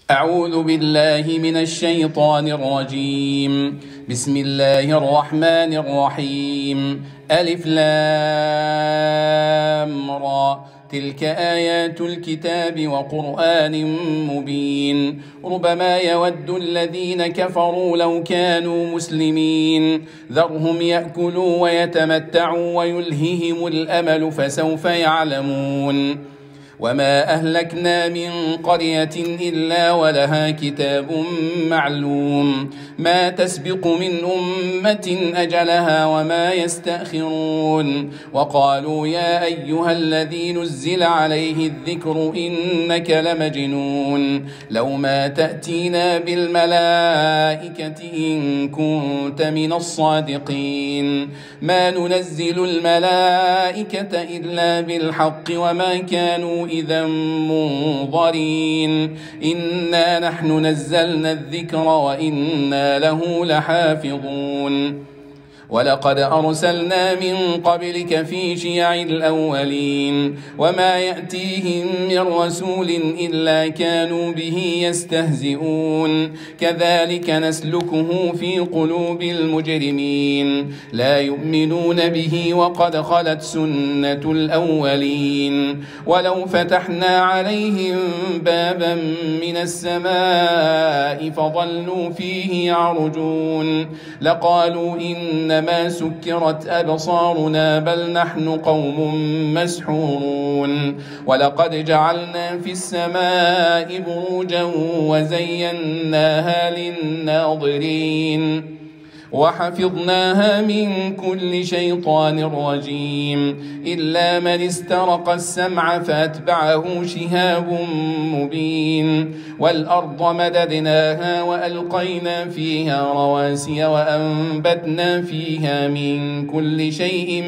أعوذ بالله من الشيطان الرجيم. بسم الله الرحمن الرحيم. ألف لام را. تلك آيات الكتاب وقرآن مبين. ربما يود الذين كفروا لو كانوا مسلمين. ذرهم يأكلوا ويتمتعوا ويلههم الأمل فسوف يعلمون. وما أهلكنا من قرية إلا ولها كتاب معلوم ما تسبق من أمة أجلها وما يستأخرون. وقالوا يا أيها الذي نزل عليه الذكر إنك لمجنون لو ما تأتينا بالملائكة إن كنت من الصادقين. ما ننزل الملائكة إلا بالحق وما كانوا إذا منظرين. إنا نحن نزلنا الذكر وإنا له لحافظون. ولقد أرسلنا من قبلك في شيع الأولين وما يأتيهم من رسول إلا كانوا به يستهزئون. كذلك نسلكه في قلوب المجرمين لا يؤمنون به وقد خلت سنة الأولين. ولو فتحنا عليهم بابا من السماء فظلوا فيه يعرجون لقالوا إنما سكرت أبصارنا بل نحن قوم مسحورون. ولقد جعلنا في السماء بروجا وزيناها للناظرين وحفظناها من كل شيطان رجيم إلا من استرق السمع فأتبعه شهاب مبين. والأرض مددناها وألقينا فيها رواسي وأنبتنا فيها من كل شيء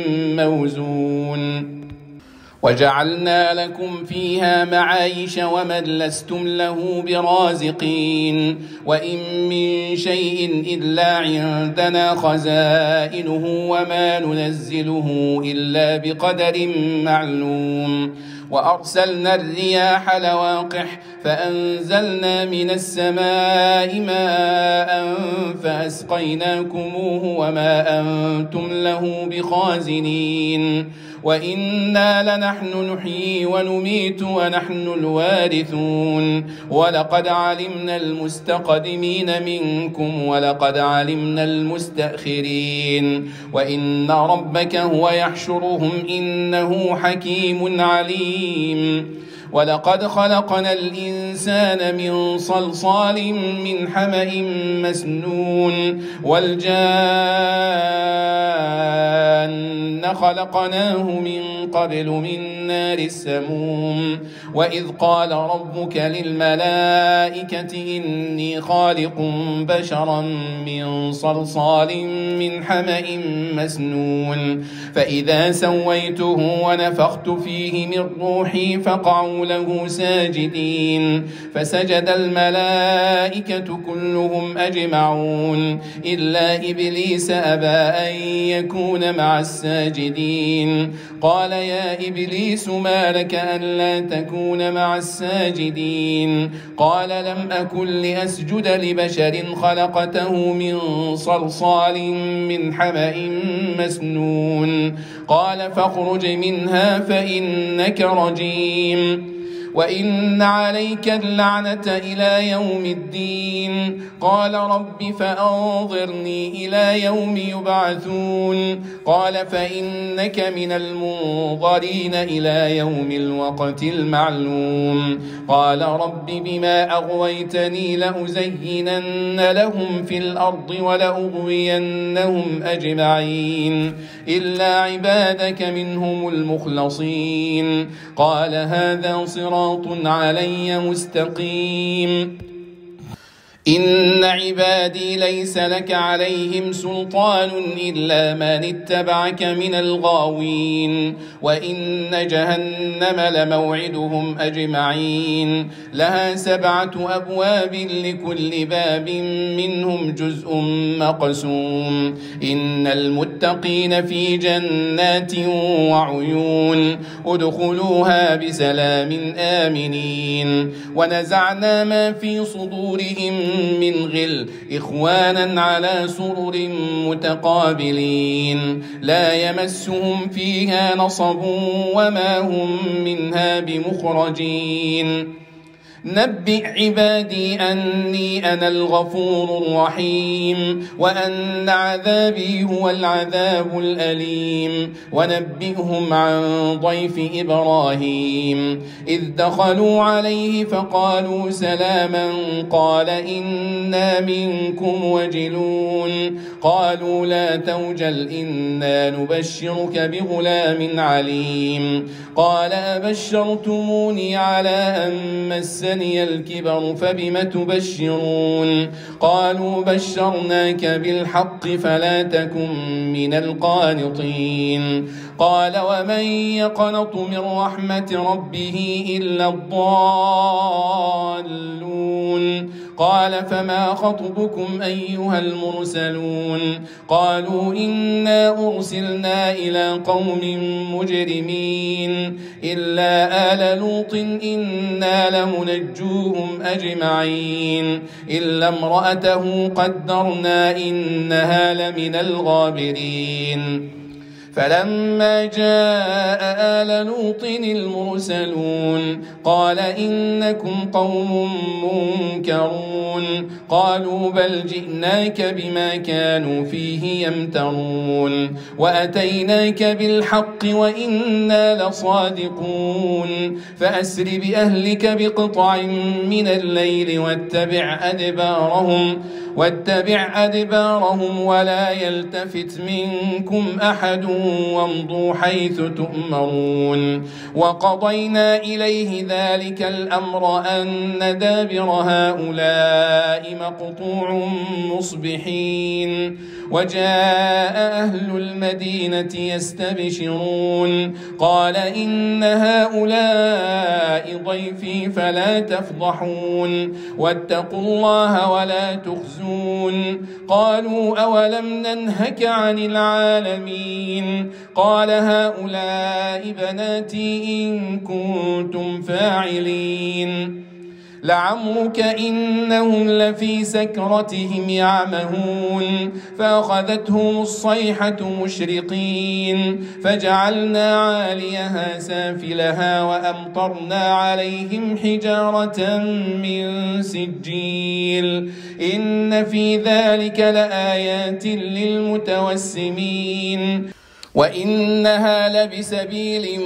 موزون. وجعلنا لكم فيها معايش ومن لستم له برازقين. وإن من شيء إلا عندنا خزائنه وما ننزله إلا بقدر معلوم. وأرسلنا الرياح لواقح فأنزلنا من السماء ماء فأسقيناكموه وما أنتم له بخازنين. وإنا لنحن نحيي ونميت ونحن الوارثون. ولقد علمنا المستقدمين منكم ولقد علمنا المستأخرين. وإن ربك هو يحشرهم إنه حكيم عليم. ولقد خلقنا الإنسان من صلصال من حمأ مسنون. والجان خلقناه من قبل من نار السموم. وإذ قال ربك للملائكة إني خالق بشرا من صلصال من حمأ مسنون. فإذا سويته ونفخت فيه من روحي فقعوا له ساجدين. فسجد الملائكة كلهم أجمعون إلا إبليس أبى أن يكون مع الساجدين. قال يا إبليس ما لك ألا تكون مع الساجدين؟ قال لم أكن لأسجد لبشر خلقته من صلصال من حمأ مسنون. قال فاخرج منها فإنك رجيم وإن عليك اللعنة إلى يوم الدين. قال رب فأنظرني إلى يوم يبعثون. قال فإنك من المنظرين إلى يوم الوقت المعلوم. قال رب بما أغويتني لأزينن لهم في الأرض ولأغوينهم أجمعين إلا عبادك منهم المخلصين. قال هذا صراط علي مستقيم. إن عبادي ليس لك عليهم سلطان إلا من اتبعك من الغاوين وإن جهنم لموعدهم أجمعين لها 7 أبواب لكل باب منهم جزء مقسوم إن المتقين في جنات وعيون ادخلوها بسلام آمنين ونزعنا ما في صدورهم من غل إخوانا على سرر متقابلين لا يمسهم فيها نصب وما هم منها بمخرجين نبئ عبادي أني أنا الغفور الرحيم وأن عذابي هو العذاب الأليم ونبئهم عن ضيف إبراهيم إذ دخلوا عليه فقالوا سلاما قال إنا منكم وجلون قالوا لا توجل إنا نبشرك بغلام عليم قال أبشرتموني على أن مسني الكبر فبم تبشرون قالوا بشرناك بالحق فلا تكن من القانطين قال ومن يقنط من رحمة ربه إلا الضالون قال فما خطبكم أيها المرسلون قالوا إنا أرسلنا إلى قوم مجرمين إلا آل لوط إنا لمنجوهم أجمعين إلا امرأته قدرنا إنها لمن الغابرين فلما جاء آل لوط المرسلون قال إنكم قوم منكرون قالوا بل جئناك بما كانوا فيه يمترون وأتيناك بالحق وإنا لصادقون فأسر بأهلك بقطع من الليل واتبع أدبارهم ولا يلتفت منكم أحد وامضوا حيث تؤمرون وقضينا إليه ذلك الأمر أن دابر هؤلاء مقطوع مصبحين وجاء أهل المدينة يستبشرون قال إن هؤلاء ضيفي فلا تفضحون واتقوا الله ولا تخزون قالوا أولم ننهك عن العالمين قال هؤلاء بناتي إن كنتم فاعلين لعمرك إنهم لفي سكرتهم يعمهون فأخذتهم الصيحة مشرقين فجعلنا عاليها سافلها وأمطرنا عليهم حجارة من سجيل إن في ذلك لآيات للمتوسمين وإنها لبسبيل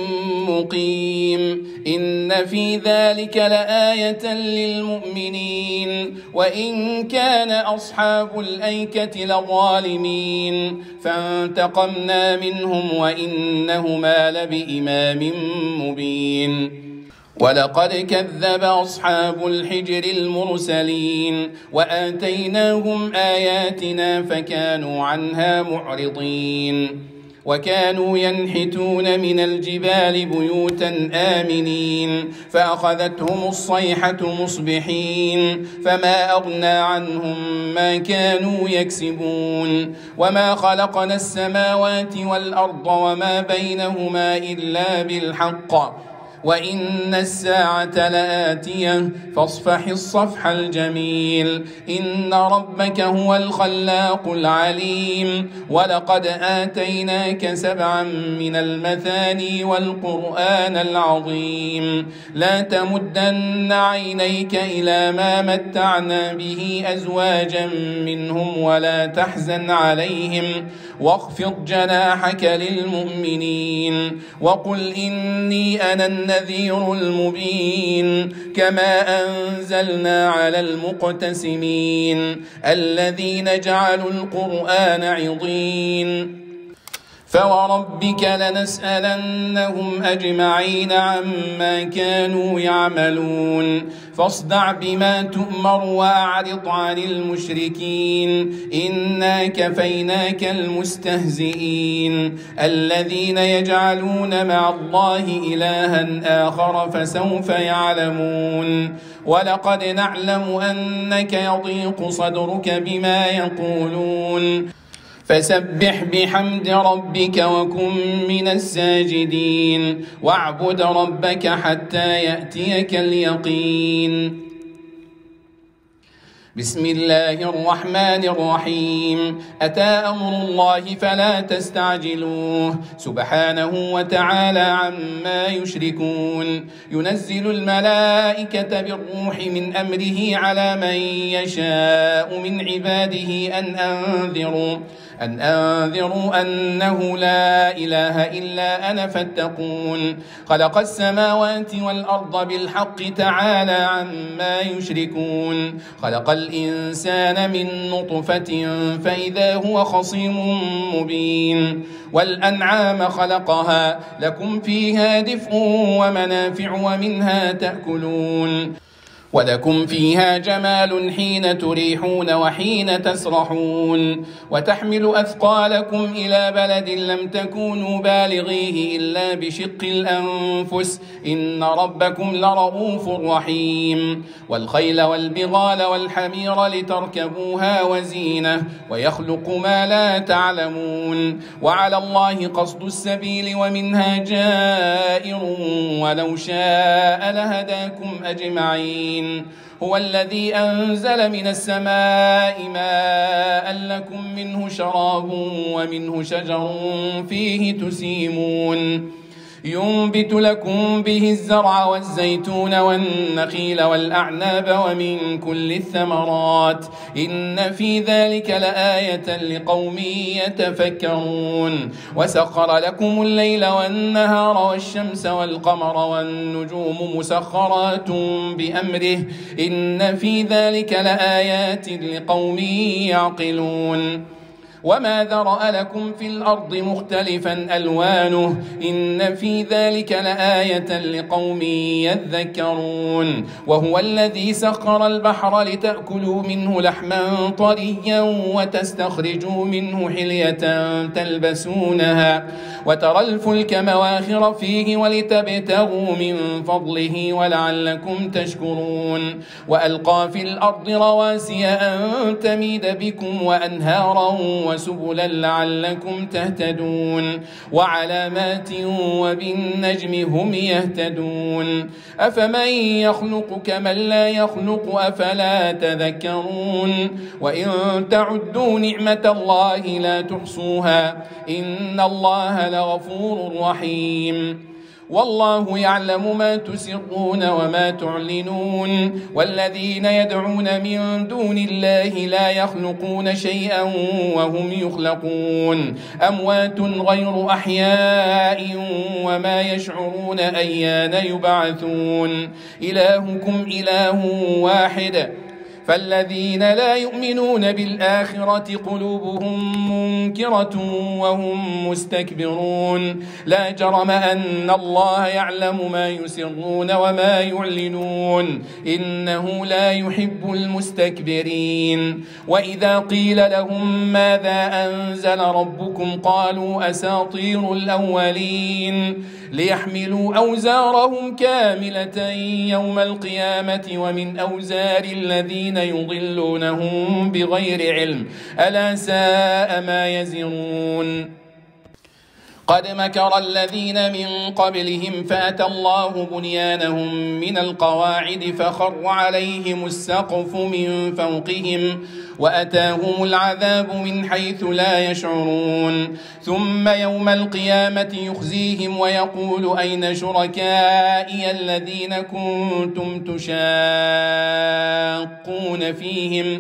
مقيم إن في ذلك لآية للمؤمنين وإن كان أصحاب الأيكة لظالمين فانتقمنا منهم وإنهما لبإمام مبين ولقد كذب أصحاب الحجر المرسلين وآتيناهم آياتنا فكانوا عنها معرضين وكانوا ينحتون من الجبال بيوتا آمنين فأخذتهم الصيحة مصبحين فما أغنى عنهم ما كانوا يكسبون وما خلقنا السماوات والأرض وما بينهما إلا بالحق وإن الساعة لآتية فاصفح الصفح الجميل إن ربك هو الخلاق العليم ولقد آتيناك 7 من المثاني والقرآن العظيم لا تمدن عينيك إلى ما متعنا به أزواجا منهم ولا تحزن عليهم واخفض جناحك للمؤمنين وقل إني أنا النذير المبين كما أنزلنا على المقتسمين الذين جعلوا القرآن عضين فوربك لنسألنهم أجمعين عما كانوا يعملون فاصدع بما تؤمر وأعرض عن المشركين إنا كفيناك المستهزئين الذين يجعلون مع الله إلها آخر فسوف يعلمون ولقد نعلم أنك يضيق صدرك بما يقولون فسبح بحمد ربك وكن من الساجدين واعبد ربك حتى يأتيك اليقين بسم الله الرحمن الرحيم أتى أمر الله فلا تستعجلوه سبحانه وتعالى عما يشركون ينزل الملائكة بالروح من أمره على من يشاء من عباده أن أنذروا أنه لا إله إلا أنا فاتقون خلق السماوات والأرض بالحق تعالى عما يشركون خلق الإنسان من نطفة فإذا هو خصيم مبين والأنعام خلقها لكم فيها دفء ومنافع ومنها تأكلون ولكم فيها جمال حين تريحون وحين تسرحون وتحمل أثقالكم إلى بلد لم تكونوا بالغيه إلا بشق الأنفس إن ربكم لرؤوف رحيم والخيل والبغال والحمير لتركبوها وزينة ويخلق ما لا تعلمون وعلى الله قصد السبيل ومنها جائر ولو شاء لهداكم أجمعين هو الذي أنزل من السماء ماء لكم منه شراب ومنه شجر فيه تسيمون ينبت لكم به الزرع والزيتون والنخيل والأعناب ومن كل الثمرات إن في ذلك لآية لقوم يتفكرون وسخر لكم الليل والنهار والشمس والقمر والنجوم مسخرات بأمره إن في ذلك لآيات لقوم يعقلون وما ذرأ لكم في الأرض مختلفا ألوانه إن في ذلك لآية لقوم يذكرون وهو الذي سخر البحر لتأكلوا منه لحما طريا وتستخرجوا منه حلية تلبسونها وترى الفلك مواخر فيه ولتبتغوا من فضله ولعلكم تشكرون وألقى في الأرض رواسي أن تميد بكم وأنهارا وسبلا لعلكم تهتدون وعلامات وبالنجم هم يهتدون أفمن يخلق كمن لا يخلق أفلا تذكرون وإن تعدوا نعمة الله لا تحصوها إن الله لغفور رحيم والله يعلم ما تسرون وما تعلنون والذين يدعون من دون الله لا يخلقون شيئا وهم يخلقون أموات غير أحياء وما يشعرون أيان يبعثون إلهكم إله واحد فالذين لا يؤمنون بالآخرة قلوبهم منكرة وهم مستكبرون لا جرم أن الله يعلم ما يسرون وما يعلنون إنه لا يحب المستكبرين وإذا قيل لهم ماذا أنزل ربكم قالوا أساطير الأولين ليحملوا أوزارهم كاملة يوم القيامة ومن أوزار الذين يضلونهم بغير علم ألا ساء ما يزرون قد مكر الذين من قبلهم فأتى الله بنيانهم من القواعد فخر عليهم السقف من فوقهم وأتاهم العذاب من حيث لا يشعرون ثم يوم القيامة يخزيهم ويقول أين شركائي الذين كنتم تشاقون فيهم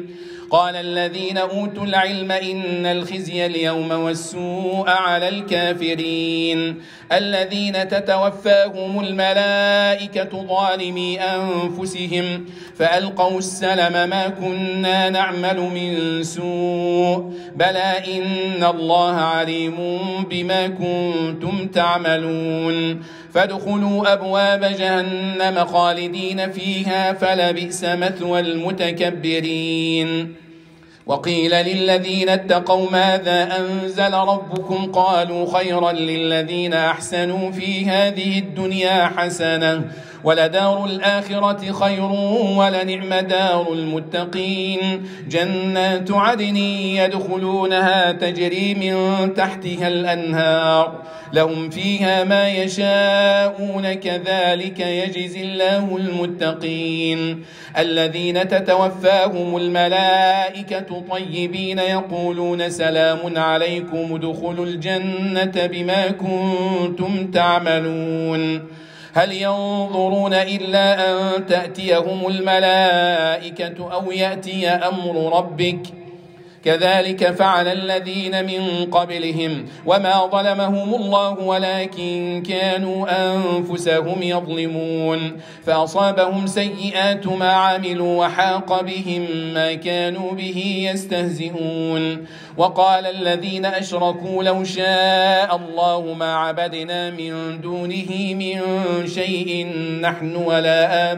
قال الذين أوتوا العلم إن الخزي اليوم والسوء على الكافرين الذين تتوفاهم الملائكة ظالمي أنفسهم فألقوا السلم ما كنا نعمل من سوء بلى إن الله عليم بما كنتم تعملون فادخلوا أبواب جهنم خالدين فيها فلبئس مثوى المتكبرين وقيل للذين اتقوا ماذا أنزل ربكم قالوا خيرا للذين أحسنوا في هذه الدنيا حسنة ولدار الآخرة خير ولنعم دار المتقين جنات عدن يدخلونها تجري من تحتها الأنهار لهم فيها ما يشاءون كذلك يجزي الله المتقين الذين تتوفاهم الملائكة طيبين يقولون سلام عليكم ادخلوا الجنة بما كنتم تعملون هل ينظرون إلا أن تأتيهم الملائكة أو يأتي أمر ربك كذلك فعل الذين من قبلهم وما ظلمهم الله ولكن كانوا أنفسهم يظلمون فأصابهم سيئات ما عملوا وحاق بهم ما كانوا به يستهزئون وقال الذين أشركوا لو شاء الله ما عبدنا من دونه من شيء نحن ولا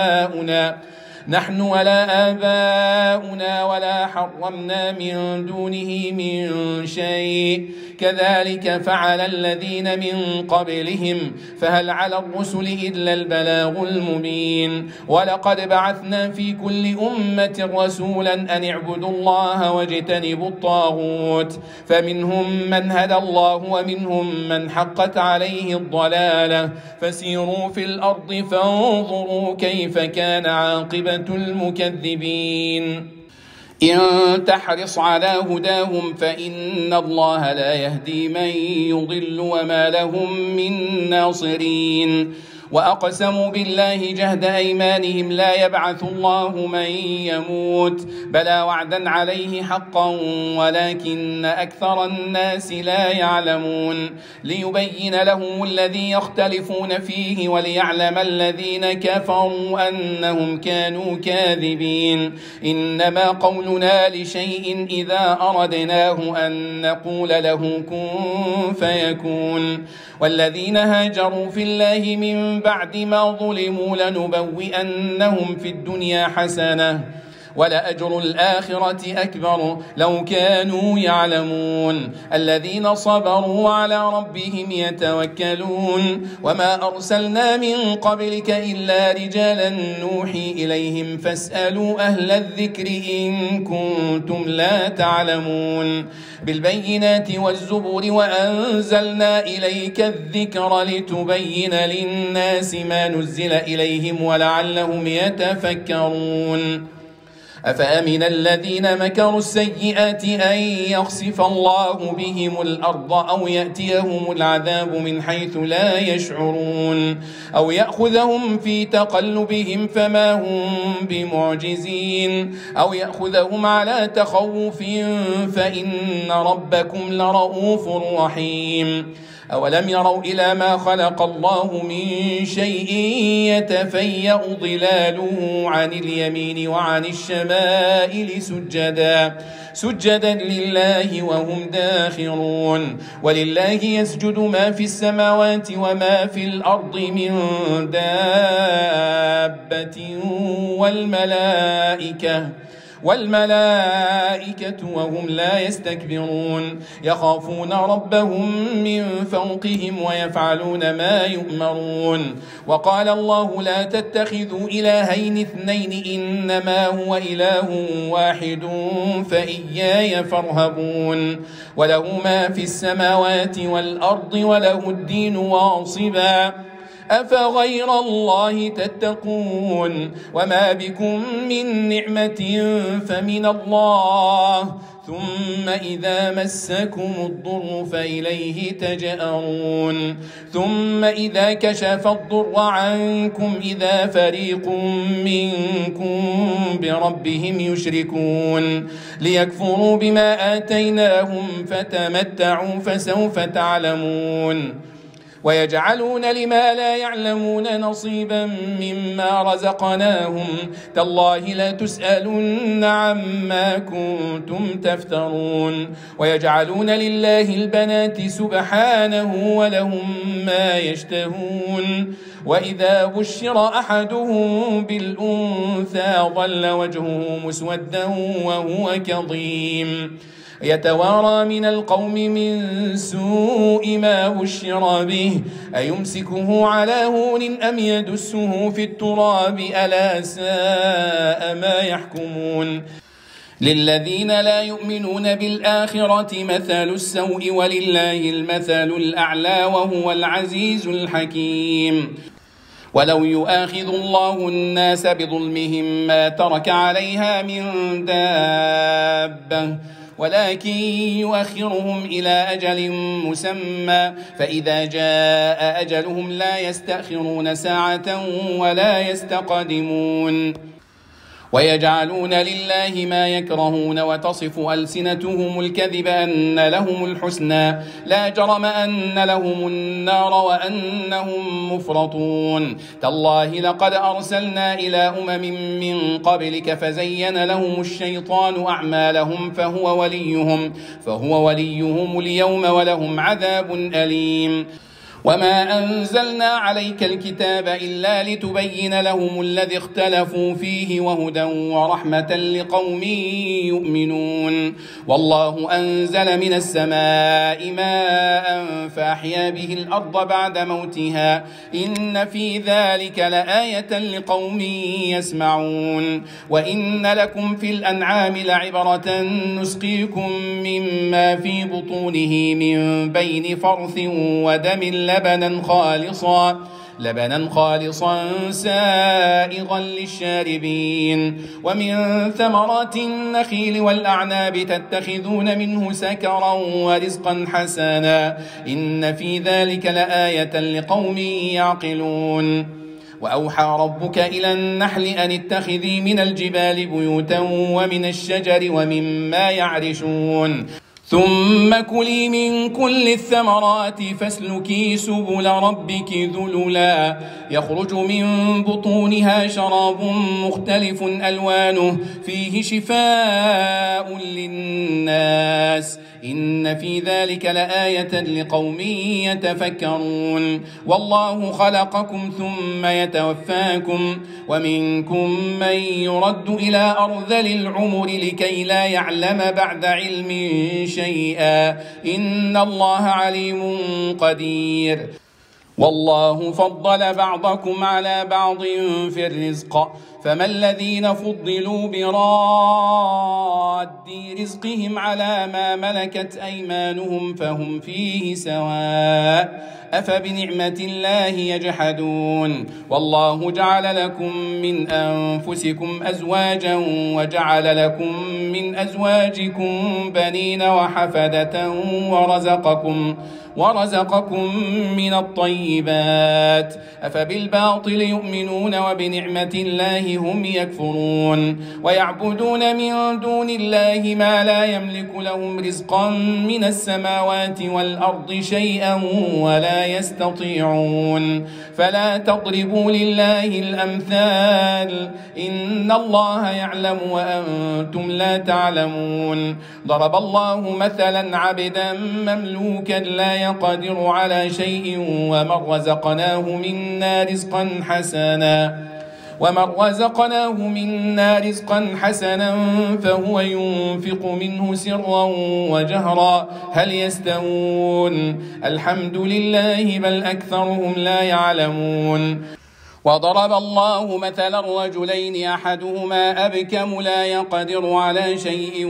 آباؤنا ولا حرمنا من دونه من شيء كذلك فعل الذين من قبلهم فهل على الرسل إلا البلاغ المبين ولقد بعثنا في كل أمة رسولا أن اعبدوا الله واجتنبوا الطاغوت فمنهم من هدى الله ومنهم من حقت عليه الضلالة فسيروا في الأرض فانظروا كيف كان عاقبة المكذبين إن تحرص على هداهم فإن الله لا يهدي من يضل وما لهم من ناصرين وأقسموا بالله جهد أيمانهم لا يبعث الله من يموت بلى وعدا عليه حقا ولكن أكثر الناس لا يعلمون ليبين لهم الذي يختلفون فيه وليعلم الذين كفروا أنهم كانوا كاذبين إنما قولنا لشيء إذا أردناه أن نقول له كن فيكون والذين هاجروا في الله من بعد ما ظلموا لنبوئنهم في الدنيا حسنة ولأجر الآخرة أكبر لو كانوا يعلمون الذين صبروا على ربهم يتوكلون وما أرسلنا من قبلك إلا رجالا نوحي إليهم فاسألوا أهل الذكر إن كنتم لا تعلمون بالبينات والزبر وأنزلنا إليك الذكر لتبين للناس ما نزل إليهم ولعلهم يتفكرون أفأمن الذين مكروا السيئات أن يخسف الله بهم الأرض أو يأتيهم العذاب من حيث لا يشعرون أو يأخذهم في تقلبهم فما هم بمعجزين أو يأخذهم على تخوف فإن ربكم لرؤوف رحيم أولم يروا إلى ما خلق الله من شيء يتفيأ ظلاله عن اليمين وعن الشمائل سجدا لله وهم داخرون ولله يسجد ما في السماوات وما في الأرض من دابة والملائكة وهم لا يستكبرون يخافون ربهم من فوقهم ويفعلون ما يؤمرون وقال الله لا تتخذوا إلهين اثنين إنما هو إله واحد فإياي فارهبون وله ما في السماوات والأرض وله الدين واصبا أفغير الله تتقون وما بكم من نعمة فمن الله ثم إذا مسكم الضر فإليه تجأرون ثم إذا كشف الضر عنكم إذا فريق منكم بربهم يشركون ليكفروا بما آتيناهم فتمتعوا فسوف تعلمون ويجعلون لما لا يعلمون نصيبا مما رزقناهم تالله لا تسألن عما كنتم تفترون ويجعلون لله البنات سبحانه ولهم ما يشتهون وإذا بشر أحدهم بالأنثى ظل وجهه مسودا وهو كظيم يتوارى من القوم من سوء ما بشر به أيمسكه على هون أم يدسه في التراب ألا ساء ما يحكمون للذين لا يؤمنون بالآخرة مثل السوء ولله المثل الأعلى وهو العزيز الحكيم ولو يؤاخذ الله الناس بظلمهم ما ترك عليها من دابة ولكن يؤخرهم إلى أجل مسمى فإذا جاء أجلهم لا يستأخرون ساعة ولا يستقدمون ويجعلون لله ما يكرهون وتصف ألسنتهم الكذب أن لهم الحسنى لا جرم أن لهم النار وأنهم مفرطون تالله لقد أرسلنا إلى أمم من قبلك فزين لهم الشيطان أعمالهم فهو وليهم اليوم ولهم عذاب أليم وما أنزلنا عليك الكتاب إلا لتبين لهم الذي اختلفوا فيه وهدى ورحمة لقوم يؤمنون والله أنزل من السماء ماء فأحيا به الأرض بعد موتها إن في ذلك لآية لقوم يسمعون وإن لكم في الأنعام لعبرة نسقيكم مما في بطونه من بين فرث ودم لبنا خالصا سائغا للشاربين ومن ثمرات النخيل والأعناب تتخذون منه سكرا ورزقا حسنا إن في ذلك لآية لقوم يعقلون وأوحى ربك إلى النحل أن اتخذي من الجبال بيوتا ومن الشجر ومما يعرشون ثم كلي من كل الثمرات فاسلكي سبل ربك ذللا يخرج من بطونها شراب مختلف ألوانه فيه شفاء للناس إن في ذلك لآية لقوم يتفكرون والله خلقكم ثم يتوفاكم ومنكم من يرد إلى أرذل العمر لكي لا يعلم بعد علم شيئا إن الله عليم قدير والله فضل بعضكم على بعض في الرزق فما الذين فضلوا براد رزقهم على ما ملكت أيمانهم فهم فيه سواء أفبنعمة الله يجحدون والله جعل لكم من أنفسكم أزواجا وجعل لكم من أزواجكم بنين وحفدة ورزقكم من الطيبات أفبالباطل يؤمنون وبنعمة الله هم يكفرون ويعبدون من دون الله ما لا يملك لهم رزقا من السماوات والأرض شيئا ولا يستطيعون فلا تضربوا لله الأمثال إن الله يعلم وأنتم لا تعلمون ضرب الله مثلا عبدا مملوكا لا يقدر على شيء ومن رزقناه منا رزقا حسنا فهو ينفق منه سرا وجهرا هل يستوون الحمد لله بل أكثرهم لا يعلمون وضرب الله مثلا رجلين أحدهما أبكم لا يقدر على شيء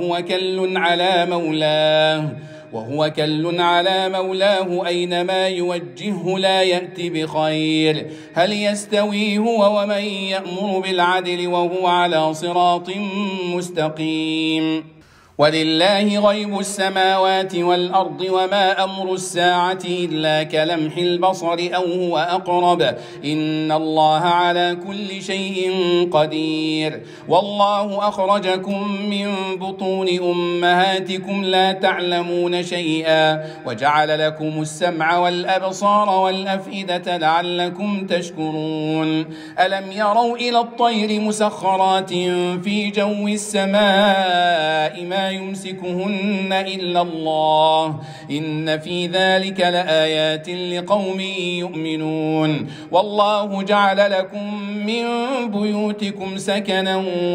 وهو كل على مولاه أينما يوجهه لا يأتي بخير هل يستوي هو ومن يأمر بالعدل وهو على صراط مستقيم ولله غيب السماوات والأرض وما أمر الساعة إلا كلمح البصر أو هو أقرب إن الله على كل شيء قدير والله أخرجكم من بطون أمهاتكم لا تعلمون شيئا وجعل لكم السمع والأبصار والأفئدة لعلكم تشكرون ألم يروا إلى الطير مسخرات في جو السماء ما يمسكهن إلا الله إن في ذلك لآيات لقوم يؤمنون والله جعل لكم من بيوتكم سكنا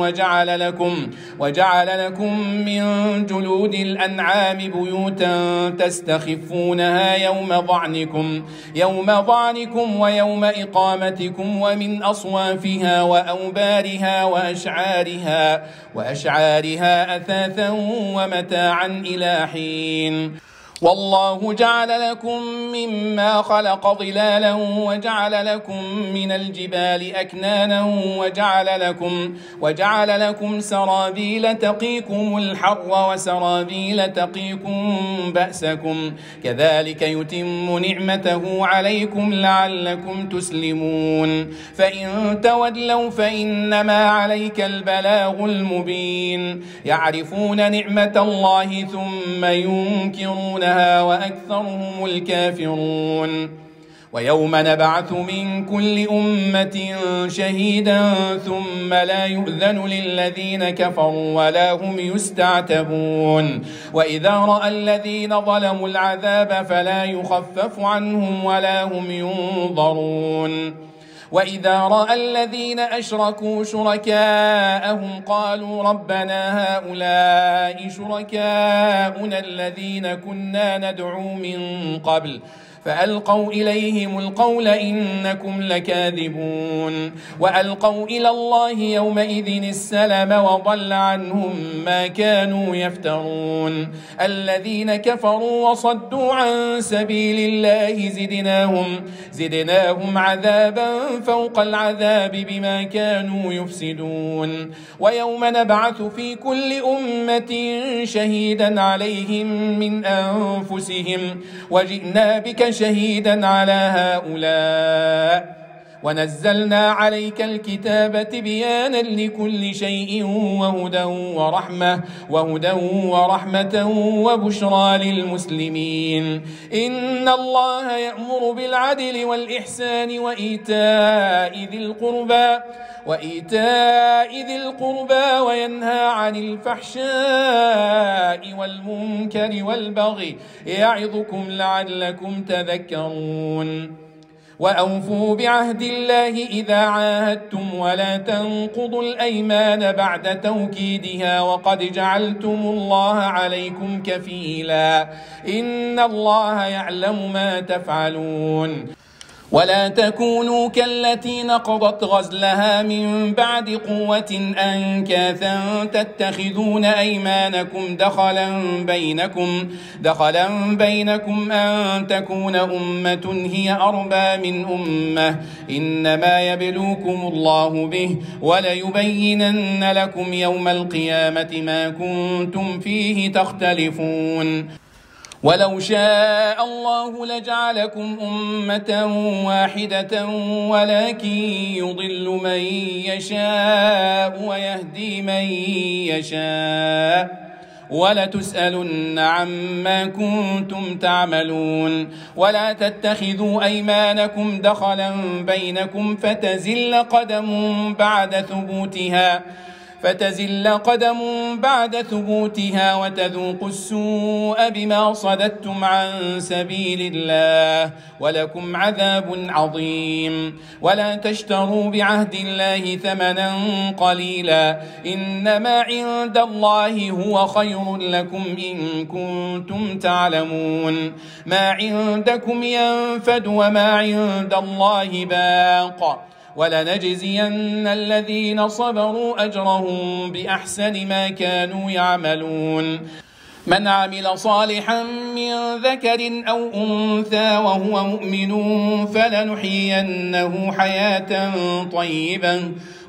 وجعل لكم من جلود الأنعام بيوتا تستخفونها يوم ضعنكم ويوم إقامتكم ومن أصوافها وأوبارها وأشعارها أثاثا ومتاعا إلى حين والله جعل لكم مما خلق ظلالا وجعل لكم من الجبال أكنانا وجعل لكم سرابيل تقيكم الحر وسرابيل تقيكم بأسكم كذلك يتم نعمته عليكم لعلكم تسلمون فإن تولوا فإنما عليك البلاغ المبين يعرفون نعمة الله ثم ينكرونها وأكثرهم الكافرون ويوم نبعث من كل أمة شهيدا ثم لا يؤذن للذين كفروا ولا هم يستعتبون وإذا رأى الذين ظلموا العذاب فلا يخفف عنهم ولا هم ينظرون وإذا رأى الذين أشركوا شركاءهم قالوا ربنا هؤلاء شركاؤنا الذين كنا ندعو من قبل فألقوا إليهم القول إنكم لكاذبون وألقوا إلى الله يومئذ السلم وضل عنهم ما كانوا يفترون الذين كفروا وصدوا عن سبيل الله زدناهم عذابا فوق العذاب بما كانوا يفسدون ويوم نبعث في كل أمة شهيدا عليهم من أنفسهم وجئنا بك شهيدا على هؤلاء ونزلنا عليك الكتاب تبيانا لكل شيء وهدى ورحمة وبشرى للمسلمين إن الله يأمر بالعدل والإحسان وإيتاء ذي القربى وينهى عن الفحشاء والمنكر والبغي يعظكم لعلكم تذكرون وأوفوا بعهد الله إذا عاهدتم ولا تنقضوا الأيمان بعد توكيدها وقد جعلتم الله عليكم كفيلا إن الله يعلم ما تفعلون ولا تكونوا كالتي نقضت غزلها من بعد قوة أنكاثا تتخذون أيمانكم دخلا بينكم أن تكون أمة هي أربى من أمة إنما يبلوكم الله به وليبينن لكم يوم القيامة ما كنتم فيه تختلفون ولو شاء الله لجعلكم أمة واحدة ولكن يضل من يشاء ويهدي من يشاء ولتسألن عما كنتم تعملون ولا تتخذوا أيمانكم دخلا بينكم فتزل قدم بعد ثبوتها وتذوقوا السوء بما صددتم عن سبيل الله ولكم عذاب عظيم ولا تشتروا بعهد الله ثمنا قليلا إنما عند الله هو خير لكم إن كنتم تعلمون ما عندكم ينفد وما عند الله باق ولنجزين الذين صبروا أجرهم بأحسن ما كانوا يعملون من عمل صالحا من ذكر أو أنثى وهو مؤمن فلنحيينه حياة طيبة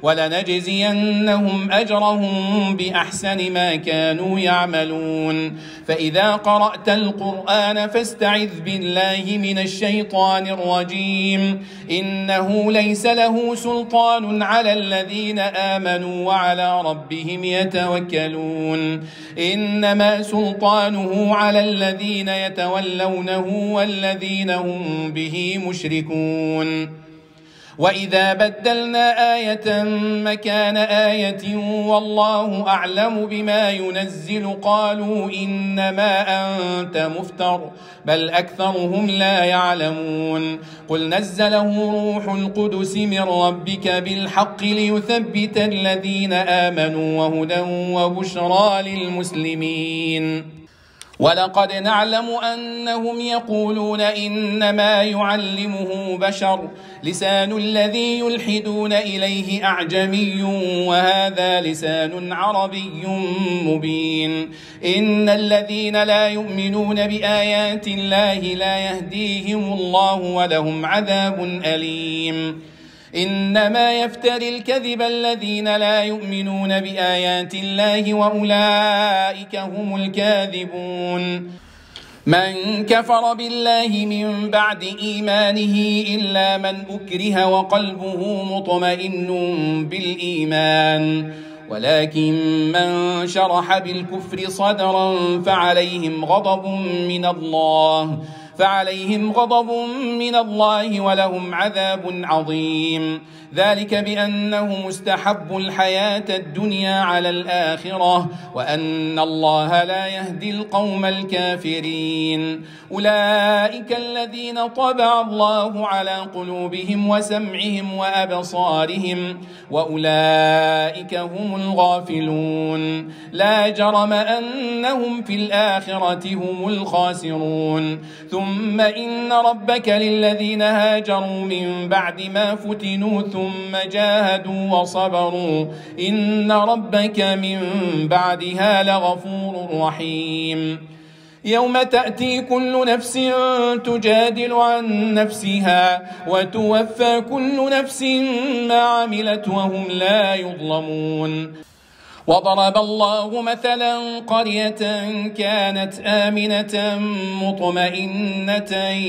ولنجزينهم أجرهم بأحسن ما كانوا يعملون. فإذا قرأت القرآن فاستعذ بالله من الشيطان الرجيم. إنه ليس له سلطان على الذين آمنوا وعلى ربهم يتوكلون. إنما سلطانه على الذين يتولونه والذين هم به مشركون. وإذا بدلنا آية مكان آية والله أعلم بما ينزل قالوا إنما أنت مفتر بل أكثرهم لا يعلمون. قل نزله روح القدس من ربك بالحق ليثبت الذين آمنوا وهدى وبشرى للمسلمين. ولقد نعلم أنهم يقولون إنما يعلمه بشر لسان الذي يلحدون إليه أعجمي وهذا لسان عربي مبين. إن الذين لا يؤمنون بآيات الله لا يهديهم الله ولهم عذاب أليم. إنما يفتري الكذب الذين لا يؤمنون بآيات الله وأولئك هم الكاذبون. من كفر بالله من بعد إيمانه إلا من أكره وقلبه مطمئن بالإيمان ولكن من شرح بالكفر صدرا فعليهم غضب من الله ولهم عذاب عظيم. ذلك بأنه مستحب الحياة الدنيا على الآخرة وأن الله لا يهدي القوم الكافرين. أولئك الذين طبع الله على قلوبهم وسمعهم وأبصارهم وأولئك هم الغافلون. لا جرم أنهم في الآخرة هم الخاسرون. ثم إن ربك للذين هاجروا من بعد ما فتنوا ثم جاهدوا وصبروا إن ربك من بعدها لغفور رحيم. يوم تأتي كل نفس تجادل عن نفسها وتوفى كل نفس ما عملت وهم لا يظلمون. وضرب الله مثلا قرية كانت آمنة مطمئنة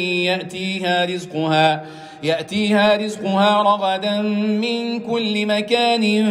يأتيها رزقها رغدا من كل مكان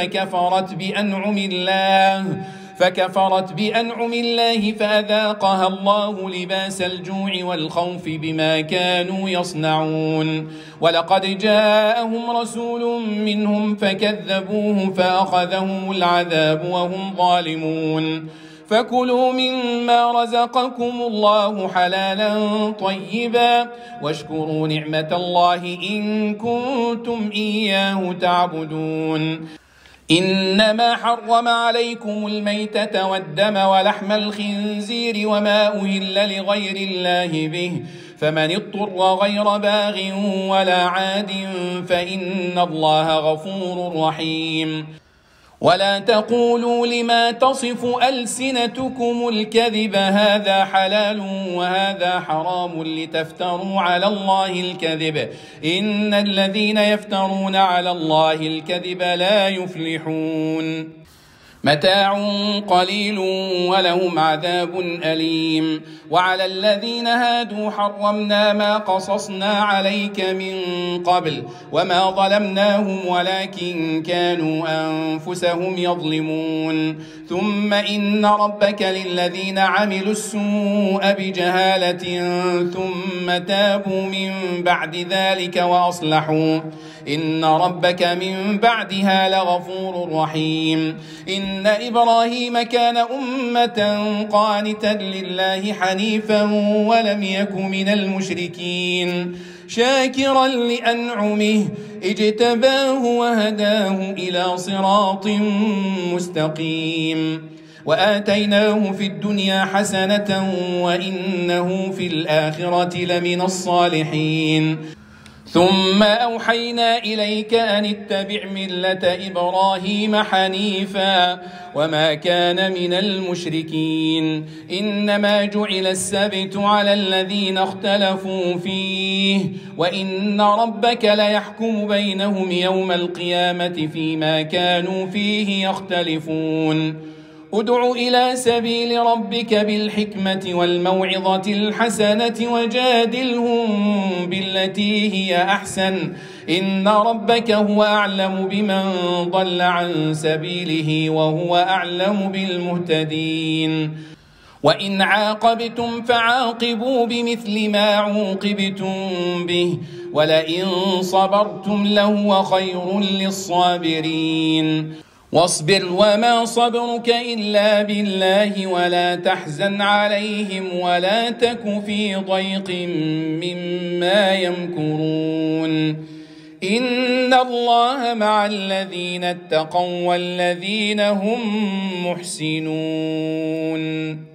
فكفرت بأنعم الله فأذاقها الله لباس الجوع والخوف بما كانوا يصنعون. ولقد جاءهم رسول منهم فكذبوه فأخذهم العذاب وهم ظالمون. فكلوا مما رزقكم الله حلالا طيبا واشكروا نعمة الله إن كنتم إياه تعبدون. إنما حرم عليكم الميتة والدم ولحم الخنزير وما أهل لغير الله به فمن اضطر غير باغ ولا عاد فإن الله غفور رحيم. ولا تقولوا لما تصف ألسنتكم الكذب هذا حلال وهذا حرام لتفتروا على الله الكذب إن الذين يفترون على الله الكذب لا يفلحون. متاع قليل ولهم عذاب أليم. وعلى الذين هادوا حرمنا ما قصصنا عليك من قبل وما ظلمناهم ولكن كانوا أنفسهم يظلمون. ثم إن ربك للذين عملوا السوء بجهالة ثم تابوا من بعد ذلك وأصلحوا إن ربك من بعدها لغفور رحيم. إن إبراهيم كان أمة قانتا لله حنيفا ولم يك من المشركين شاكرا لأنعمه اجتباه وهداه إلى صراط مستقيم. وآتيناه في الدنيا حسنة وإنه في الآخرة لمن الصالحين. ثم أوحينا إليك أن اتبع ملة إبراهيم حنيفا وما كان من المشركين إنما جعل السبت على الذين اختلفوا فيه وإن ربك ليحكم بينهم يوم القيامة فيما كانوا فيه يختلفون ادع إلى سبيل ربك بالحكمة والموعظة الحسنة وجادلهم بالتي هي أحسن إن ربك هو أعلم بمن ضل عن سبيله وهو أعلم بالمهتدين وإن عاقبتم فعاقبوا بمثل ما عوقبتم به ولئن صبرتم لهو خير للصابرين واصبر وما صبرك إلا بالله ولا تحزن عليهم ولا تك في ضيق مما يمكرون إن الله مع الذين اتقوا والذين هم محسنون